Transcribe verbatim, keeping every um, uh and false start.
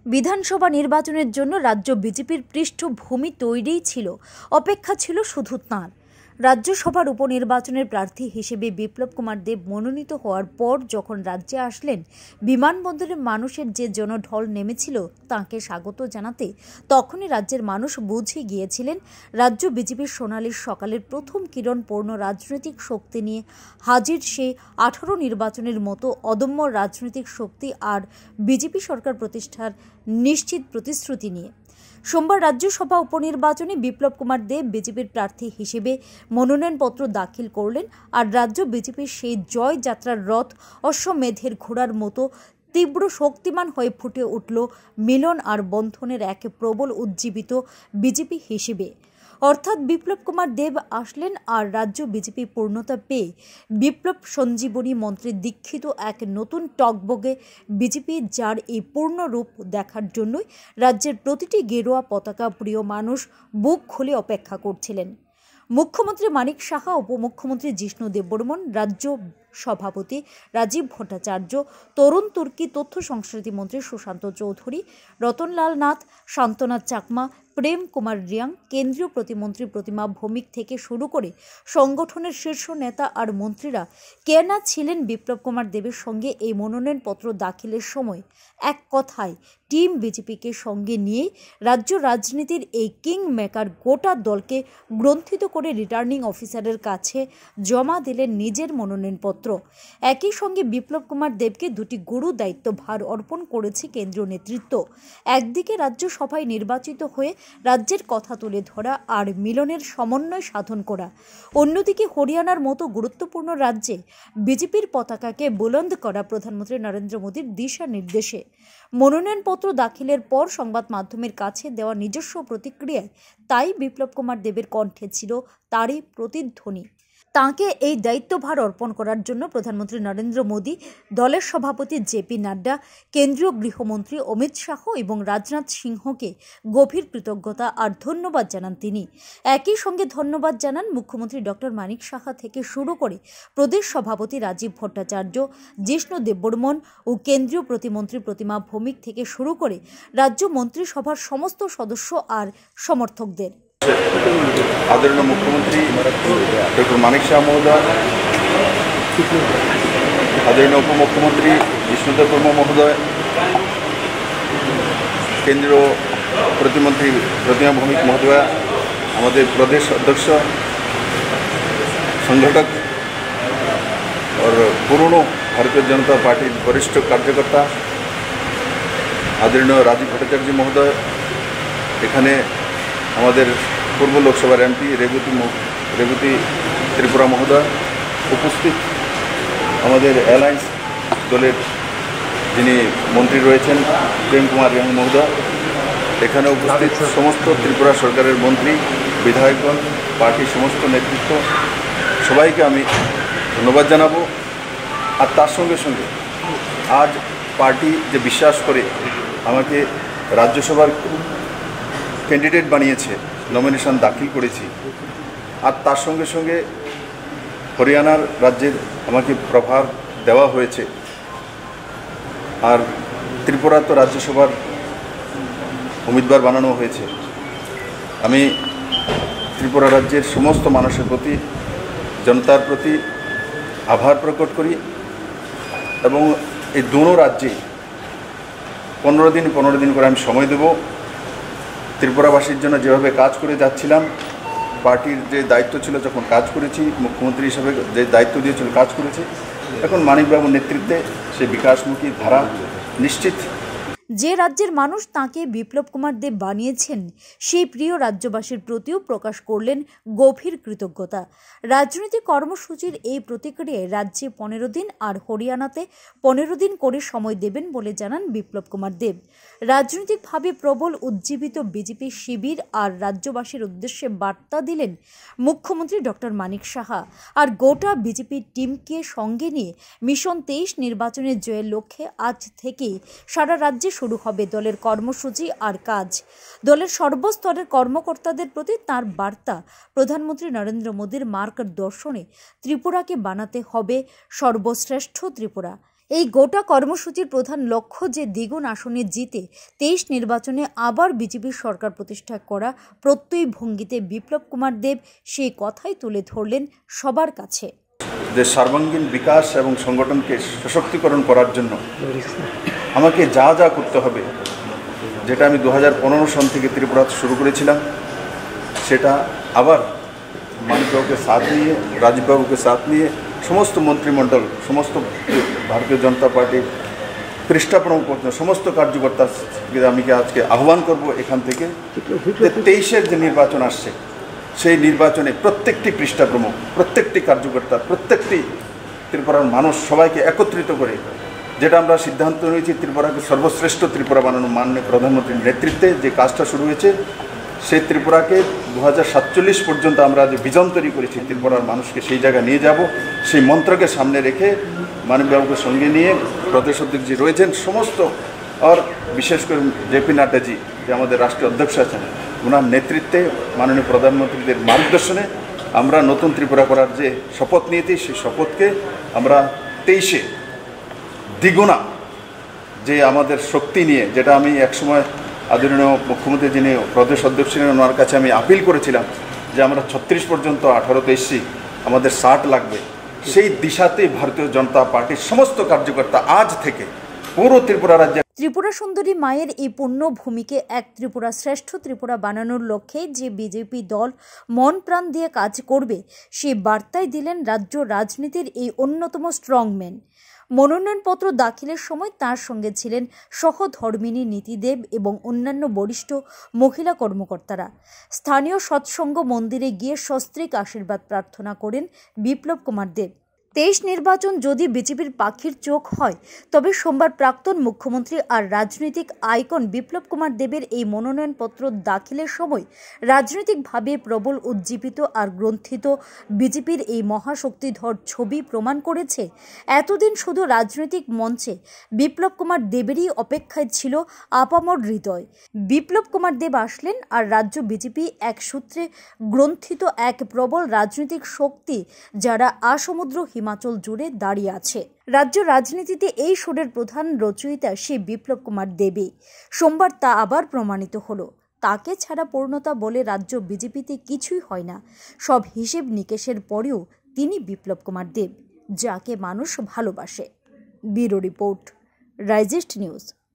বিধানসভা নির্বাচনের জন্য রাজ্য বিজেপির পৃষ্ঠভূমি তৈরিই ছিল, অপেক্ষা ছিল শুধু তাঁর। রাজ্যসভার উপনির্বাচনের প্রার্থী হিসেবে বিপ্লব কুমার দেব মনোনীত হওয়ার পর যখন রাজ্যে আসলেন, বিমানবন্দরে মানুষের যে জনঢল নেমেছিল তাঁকে স্বাগত জানাতে, তখনই রাজ্যের মানুষ বুঝে গিয়েছিলেন রাজ্য বিজেপির সোনালী সকালের প্রথম কিরণ পূর্ণ রাজনৈতিক শক্তি নিয়ে হাজির। সে আঠারো নির্বাচনের মতো অদম্য রাজনৈতিক শক্তি আর বিজেপি সরকার প্রতিষ্ঠার নিশ্চিত প্রতিশ্রুতি নিয়ে সোমবার রাজ্যসভা উপনির্বাচনে বিপ্লব কুমার দেব বিজেপির প্রার্থী হিসেবে মনোনয়নপত্র দাখিল করলেন। আর রাজ্য বিজেপির সেই জয় যাত্রার রথ অশ্বমেধের ঘোড়ার মতো তীব্র শক্তিমান হয়ে ফুটে উঠল মিলন আর বন্ধনের এক প্রবল উজ্জীবিত বিজেপি হিসেবে। অর্থাৎ বিপ্লব কুমার দেব আসলেন আর রাজ্য বিজেপি পূর্ণতা পেয়ে বিপ্লব সঞ্জীবনী মন্ত্রে দীক্ষিত এক নতুন টকবগে বিজেপি, যার এই পূর্ণ রূপ দেখার জন্যই রাজ্যের প্রতিটি গেরুয়া পতাকা প্রিয় মানুষ বুক খুলে অপেক্ষা করছিলেন। মুখ্যমন্ত্রী মানিক সাহা, উপমুখ্যমন্ত্রী জিষ্ণু দেববর্মন, রাজ্য সভাপতি রাজীব ভট্টাচার্য, তরুণ তুর্কি, তথ্য সংস্কৃতি মন্ত্রী সুশান্ত চৌধুরী, রতনলাল নাথ, শান্তনাথ চাকমা, প্রেম কুমার রিয়াং, কেন্দ্রীয় প্রতিমন্ত্রী প্রতিমা ভৌমিক থেকে শুরু করে সংগঠনের শীর্ষ নেতা আর মন্ত্রীরা কে না ছিলেন বিপ্লব কুমার দেবের সঙ্গে এই মনোনয়নপত্র দাখিলের সময়। এক কথায় টিম বিজেপিকে সঙ্গে নিয়ে রাজ্য রাজনীতির এই কিং মেকার গোটা দলকে গ্রন্থিত করে রিটার্নিং অফিসারের কাছে জমা দিলেন নিজের মনোনয়নপত্র। একই সঙ্গে বিপ্লব কুমার দেবকে দুটি গুরু দায়িত্বভার অর্পণ করেছে কেন্দ্রীয় নেতৃত্ব। একদিকে রাজ্যসভায় নির্বাচিত হয়ে রাজ্যের কথা তুলে ধরা আর মিলনের সমন্বয় সাধন করা, অন্যদিকে হরিয়ানার মতো গুরুত্বপূর্ণ রাজ্যে বিজেপির পতাকাকে বুলন্দ করা প্রধানমন্ত্রী নরেন্দ্র মোদীর দিশা নির্দেশে। মনোনয়নপত্র দাখিলের পর সংবাদ মাধ্যমের কাছে দেওয়া নিজস্ব প্রতিক্রিয়ায় তাই বিপ্লব কুমার দেবের কণ্ঠে ছিল তারই প্রতিধ্বনি। তাঁকে এই দায়িত্বভার অর্পণ করার জন্য প্রধানমন্ত্রী নরেন্দ্র মোদী, দলের সভাপতি জেপি নাড্ডা, কেন্দ্রীয় গৃহমন্ত্রী অমিত শাহ এবং রাজনাথ সিংহকে গভীর কৃতজ্ঞতা আর ধন্যবাদ জানান তিনি। একই সঙ্গে ধন্যবাদ জানান মুখ্যমন্ত্রী ডক্টর মানিক সাহা থেকে শুরু করে প্রদেশ সভাপতি রাজীব ভট্টাচার্য, জিষ্ণু দেববর্মন ও কেন্দ্রীয় প্রতিমন্ত্রী প্রতিমা ভৌমিক থেকে শুরু করে রাজ্য মন্ত্রিসভার সমস্ত সদস্য আর সমর্থকদের। आदरणीय मुख्यमंत्री डॉक्टर मानिक शाह महोदय, आदरणीय उपमुख्यमंत्री जिष्णु देबबर्मन महोदय, केंद्रीय प्रतिमंत्री प्रतिमा भौमिक महोदय, हमारे प्रदेश अध्यक्ष संगठक और पुरानो भारतीय जनता पार्टी वरिष्ठ कार्यकर्ता आदरणीय राजीव भट्टाचार्य महोदय, एखाने हमारे पूर्व लोकसभा एमपी रेवती रेवती त्रिपुरा महोदय, उपस्थित हमारे एलायंस दलेर जिनी मंत्री रयेछेन प्रेम कुमार रियाং महोदय, एखाने उपस्थित समस्त त्रिपुरा सरकारेर मंत्री, विधायकगण, पार्टी समस्त नेतृत्व सबाइके आमी धन्यवाद जानाबो। और तार संगे संगे आज पार्टी जे विश्वास करे आमाके राज्यसभार कैंडिडेट बानिয়েছে, नमिनेशन दाखिल करेছি, আর তার সঙ্গে সঙ্গে হরিয়ানার রাজ্যের আমাকে প্রভার দেওয়া হয়েছে। আর ত্রিপুরা তো রাজ্যসভার উম্মিদবার বানানো হয়েছে। আমি ত্রিপুরা রাজ্যের সমস্ত মানুষের প্রতি, জনতার প্রতি আভার প্রকট করি এবং এই দুটো রাজ্যে পনেরো দিন পনেরো দিন করে আমি সময় দেব। ত্রিপুরাবাসীর জন্য যেভাবে কাজ করে যাচ্ছিলাম, পার্টির যে দায়িত্ব ছিল যখন কাজ করেছি, মুখ্যমন্ত্রী হিসেবে যে দায়িত্ব দিয়েছিল কাজ করেছি, এখন মানিকবাবুর নেতৃত্বে সেই বিকাশমুখী ধারা নিশ্চিত। যে রাজ্যের মানুষ তাঁকে বিপ্লব কুমার দেব বানিয়েছেন, সেই প্রিয় রাজ্যবাসীর প্রতিও প্রকাশ করলেন গভীর কৃতজ্ঞতা। রাজনৈতিক কর্মসূচির এই প্রতিক্রিয়ায় রাজ্যে পনেরো দিন আর হরিয়ানাতে পনেরো দিন করে সময় দেবেন বলে জানান বিপ্লব কুমার দেব। রাজনৈতিকভাবে প্রবল উজ্জীবিত বিজেপি শিবির আর রাজ্যবাসীর উদ্দেশ্যে বার্তা দিলেন মুখ্যমন্ত্রী ডক্টর মানিক সাহা। আর গোটা বিজেপি টিমকে সঙ্গে নিয়ে মিশন তেইশ নির্বাচনের জয়ের লক্ষ্যে আজ থেকেই সারা রাজ্যে শুরু হবে দলের কর্মসূচি আর কাজ। দলের সর্বস্তরের কর্মকর্তাদের প্রতি তার বার্তা, প্রধানমন্ত্রী নরেন্দ্র মোদীর মার্গদর্শনে ত্রিপুরাকে বানাতে হবে সর্বশ্রেষ্ঠ ত্রিপুরা। এই গোটা কর্মসূচির প্রধান লক্ষ্য যে দ্বিগুণ আসনে জিতে তেইশ নির্বাচনে আবার বিজেপির সরকার প্রতিষ্ঠা করা। প্রত্যয়ী ভঙ্গিতে বিপ্লব কুমার দেব সেই কথাই তুলে ধরলেন সবার কাছে। দেশ সর্বাঙ্গীন বিকাশ এবং সংগঠনকে সশক্তিকরণ করার জন্য আমাকে যা যা করতে হবে, যেটা আমি দু হাজার পনেরো সন থেকে ত্রিপুরা শুরু করেছিলাম, সেটা আবার মানিকবাবুকে সাথ নিয়ে, রাজীববাবুকে সাথ নিয়ে সমস্ত মন্ত্রিমণ্ডল, সমস্ত ভারতীয় জনতা পার্টির পৃষ্ঠা প্রমুখ সমস্ত কার্যকর্তাকে আমি আজকে আহ্বান করব এখান থেকে, তেইশের যে নির্বাচন আসছে সেই নির্বাচনে প্রত্যেকটি পৃষ্ঠা প্রমুখ, প্রত্যেকটি কার্যকর্তা, প্রত্যেকটি ত্রিপুরার মানুষ সবাইকে একত্রিত করে যেটা আমরা সিদ্ধান্ত নিয়েছি, ত্রিপুরাকে সর্বশ্রেষ্ঠ ত্রিপুরা বানানো মাননীয় প্রধানমন্ত্রীর নেতৃত্বে যে কাজটা শুরু হয়েছে, সেই ত্রিপুরাকে দু হাজার সাতচল্লিশ পর্যন্ত আমরা যে ভিজন তৈরি করেছি ত্রিপুরার মানুষকে সেই জায়গায় নিয়ে যাব, সেই মন্ত্রকে সামনে রেখে মাননীয়বাবুকে সঙ্গে নিয়ে প্রদেশ অধ্যক্ষ যে রয়েছেন সমস্ত, আর বিশেষ করে জেপি নাড্ডাজি যে আমাদের রাষ্ট্রীয় অধ্যক্ষ আছেন, ওনার নেতৃত্বে মাননীয় প্রধানমন্ত্রীদের মার্গদর্শনে আমরা নতুন ত্রিপুরা করার যে শপথ নিয়েছি, সেই শপথকে আমরা তেইশে দ্বিগুণা যে আমাদের শক্তি নিয়ে, যেটা আমি একসময় আদরণীয় মুখ্যমন্ত্রী যিনি প্রদেশ অধ্যক্ষ ছিলেন ওনার কাছে আমি আপিল করেছিলাম যে আমরা ছত্রিশ পর্যন্ত আঠারোতে এসছি, আমাদের ষাট লাগবে, সেই দিশাতেই ভারতীয় জনতা পার্টির সমস্ত কার্যকর্তা আজ থেকে পুরো ত্রিপুরা রাজ্যে ত্রিপুরা সুন্দরী মায়ের এই পূর্ণ ভূমিকে এক ত্রিপুরা শ্রেষ্ঠ ত্রিপুরা বানানোর লক্ষ্যে যে বিজেপি দল মন প্রাণ দিয়ে কাজ করবে সেই বার্তাই দিলেন রাজ্য রাজনীতির এই অন্যতম স্ট্রংম্যান। মনোনয়নপত্র দাখিলের সময় তার সঙ্গে ছিলেন সহধর্মিনী নীতিদেব এবং অন্যান্য বরিষ্ঠ মহিলা কর্মকর্তারা। স্থানীয় সৎসঙ্গ মন্দিরে গিয়ে সস্ত্রীক আশীর্বাদ প্রার্থনা করেন বিপ্লব কুমার দেব। তেইশ নির্বাচন যদি বিজেপির পাখির চোখ হয়, তবে সোমবার প্রাক্তন মুখ্যমন্ত্রী আর রাজনৈতিক আইকন বিপ্লব কুমার দেবের এই মনোনয়নপত্র দাখিলের সময় রাজনৈতিকভাবে প্রবল উজ্জীবিত আর গ্রন্থিত বিজেপির এই মহাশক্তিধর ছবি প্রমাণ করেছে এতদিন শুধু রাজনৈতিক মঞ্চে বিপ্লব কুমার দেবেরই অপেক্ষায় ছিল আপামর হৃদয়। বিপ্লব কুমার দেব আসলেন আর রাজ্য বিজেপি এক সূত্রে গ্রন্থিত এক প্রবল রাজনৈতিক শক্তি, যারা আসমুদ্র হিমাচল জুড়ে দাঁড়িয়ে আছে। রাজ্য রাজনীতিতে এই সুরের প্রধান রচয়িতা সে বিপ্লব কুমার দেবী। সোমবার তা আবার প্রমাণিত হলো। তাকে ছাড়া পূর্ণতা বলে রাজ্য বিজেপিতে কিছুই হয় না। সব হিসেব নিকেশের পরেও তিনি বিপ্লব কুমার দেব, যাকে মানুষ ভালোবাসে। ব্যুরো রিপোর্ট, রাইজিস্ট নিউজ।